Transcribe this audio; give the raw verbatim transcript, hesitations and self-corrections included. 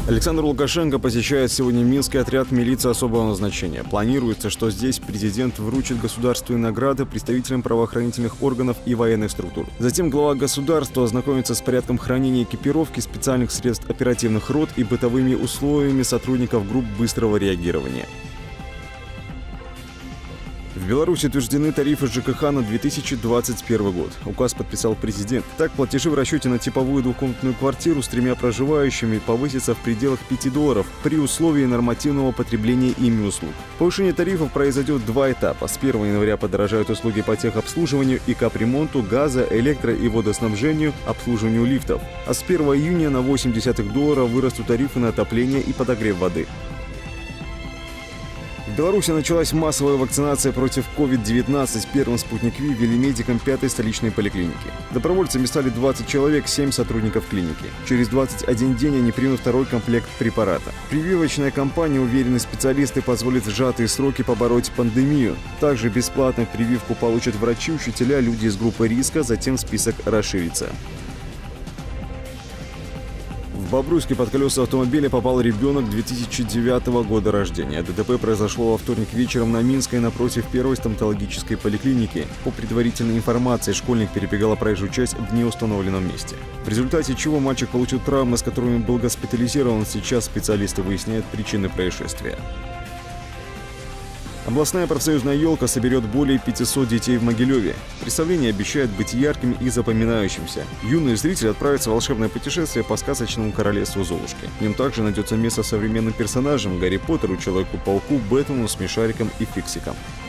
Александр Лукашенко посещает сегодня Минский отряд милиции особого назначения. Планируется, что здесь президент вручит государственные награды представителям правоохранительных органов и военных структур. Затем глава государства ознакомится с порядком хранения экипировки, специальных средств оперативных рот и бытовыми условиями сотрудников групп быстрого реагирования. В Беларуси утверждены тарифы ЖКХ на две тысячи двадцать первый год. Указ подписал президент. Так, платежи в расчете на типовую двухкомнатную квартиру с тремя проживающими повысятся в пределах пяти долларов при условии нормативного потребления ими услуг. Повышение тарифов произойдет в два этапа. С первого января подорожают услуги по техобслуживанию и капремонту, газа, электро- и водоснабжению, обслуживанию лифтов. А с первого июня на восемь десятых доллара вырастут тарифы на отопление и подогрев воды. В Беларуси началась массовая вакцинация против ковид девятнадцать. Первым «Спутник Ви» ввели медикам пятой столичной поликлиники. Добровольцами стали двадцать человек, семь сотрудников клиники. Через двадцать один день они примут второй комплект препарата. Прививочная кампания, уверены специалисты, позволит в сжатые сроки побороть пандемию. Также бесплатно прививку получат врачи, учителя, люди из группы риска, затем список расширится. В Бобруйске под колеса автомобиля попал ребенок две тысячи девятого года рождения. ДТП произошло во вторник вечером на Минской напротив первой стоматологической поликлиники. По предварительной информации, школьник перебегал проезжую часть в неустановленном месте. В результате чего мальчик получил травмы, с которыми был госпитализирован. Сейчас специалисты выясняют причины происшествия. Областная профсоюзная елка соберет более пятисот детей в Могилеве. Представление обещает быть ярким и запоминающимся. Юные зрители отправятся в волшебное путешествие по сказочному королевству Золушки. В нем также найдется место современным персонажам: Гарри Поттеру, Человеку-пауку, Бэтмену, Смешарикам и Фиксикам.